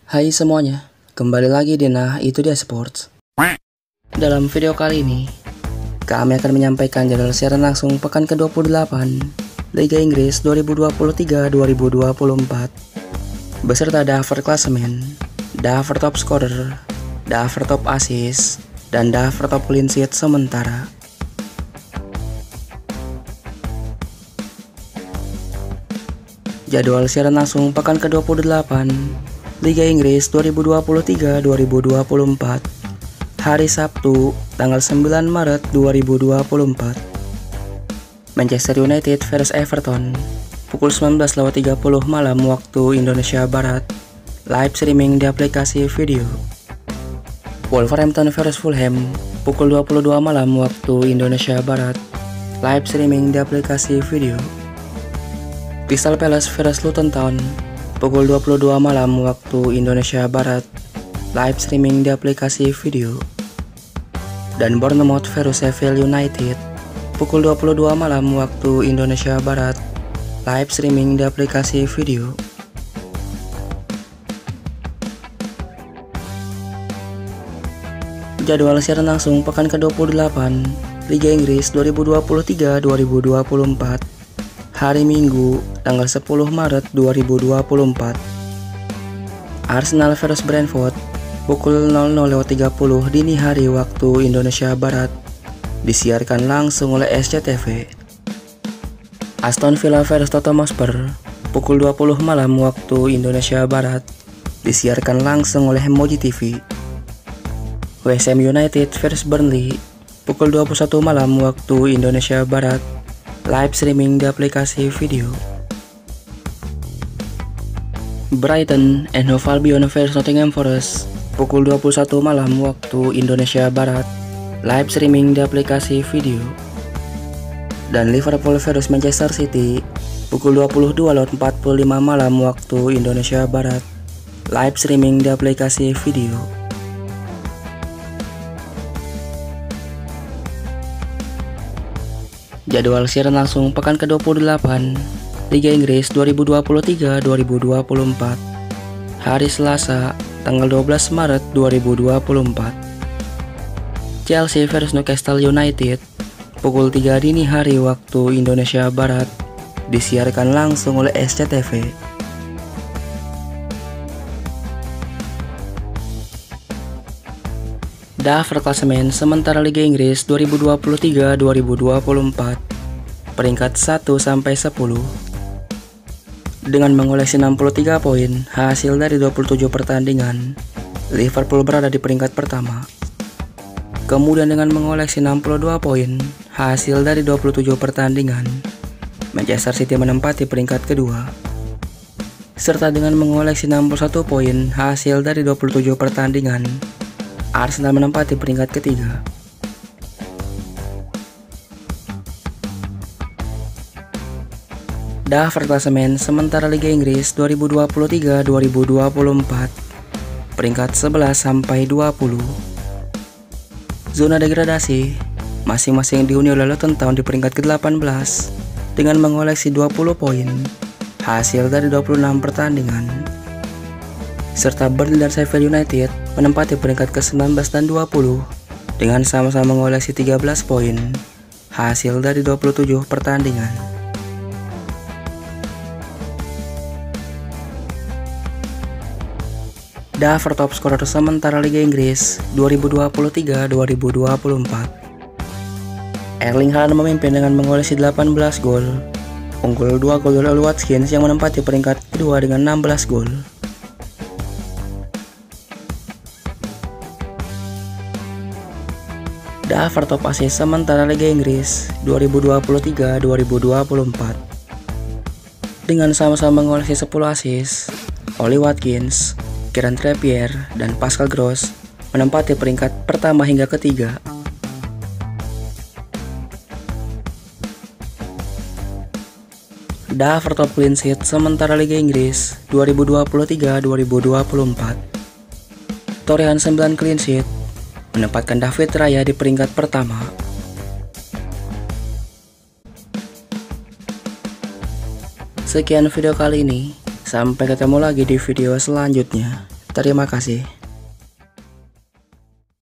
Hai semuanya, kembali lagi di Nah Itu Dia Sports. Dalam video kali ini, kami akan menyampaikan jadwal siaran langsung pekan ke-28 Liga Inggris 2023-2024 beserta daftar klasemen, daftar top scorer, daftar top assist, dan daftar top clean sheet sementara. Jadwal siaran langsung pekan ke-28 Liga Inggris 2023-2024 hari Sabtu tanggal 9 Maret 2024. Manchester United vs Everton pukul 19.30 malam waktu Indonesia Barat, live streaming di aplikasi video. Wolverhampton vs Fulham pukul 22 malam waktu Indonesia Barat, live streaming di aplikasi video. Crystal Palace vs Luton Town pukul 22 malam waktu Indonesia Barat, live streaming di aplikasi video. Dan Bournemouth vs Sheffield United pukul 22 malam waktu Indonesia Barat, live streaming di aplikasi video. Jadwal siaran langsung pekan ke-28 Liga Inggris 2023-2024 hari Minggu tanggal 10 Maret 2024. Arsenal vs Brentford pukul 00.30 dini hari waktu Indonesia Barat, disiarkan langsung oleh SCTV. Aston Villa vs Tottenham Hotspur pukul 20 malam waktu Indonesia Barat, disiarkan langsung oleh Emoji TV. West Ham United vs Burnley pukul 21 malam waktu Indonesia Barat, live streaming di aplikasi video. Brighton and Hove Albion vs Nottingham Forest pukul 21 malam waktu Indonesia Barat, live streaming di aplikasi video. Dan Liverpool vs Manchester City pukul 22.45 malam waktu Indonesia Barat, live streaming di aplikasi video. Jadwal siaran langsung pekan ke-28 Liga Inggris 2023-2024 hari Selasa tanggal 12 Maret 2024. Chelsea vs Newcastle United pukul 3 dini hari waktu Indonesia Barat, disiarkan langsung oleh SCTV. Daftar klasemen sementara Liga Inggris 2023-2024 peringkat 1 sampai 10 dengan mengoleksi 63 poin hasil dari 27 pertandingan. Liverpool berada di peringkat pertama. Kemudian dengan mengoleksi 62 poin hasil dari 27 pertandingan, Manchester City menempati peringkat kedua. Serta dengan mengoleksi 61 poin hasil dari 27 pertandingan, Arsenal menempati peringkat ketiga. Daftar klasemen sementara Liga Inggris 2023-2024 peringkat 11 sampai 20. Zona degradasi masing-masing dihuni oleh Luton Town di peringkat ke-18 dengan mengoleksi 20 poin hasil dari 26 pertandingan. Serta Burnley dan Sheffield United menempati peringkat ke-19 dan 20 dengan sama-sama mengoleksi 13 poin hasil dari 27 pertandingan. Daftar top scorer sementara Liga Inggris 2023-2024. Erling Haaland memimpin dengan mengoleksi 18 gol, unggul 2 gol dari Watkins yang menempati peringkat kedua dengan 16 gol. Daftar top assist sementara Liga Inggris 2023-2024 dengan sama-sama mengoleksi 10 assist, Oli Watkins, Kieran Trippier, dan Pascal Gross menempati peringkat pertama hingga ketiga. Daftar top clean sheet sementara Liga Inggris 2023-2024. Torehan 9 clean sheet menempatkan David Raya di peringkat pertama. Sekian video kali ini. Sampai ketemu lagi di video selanjutnya. Terima kasih.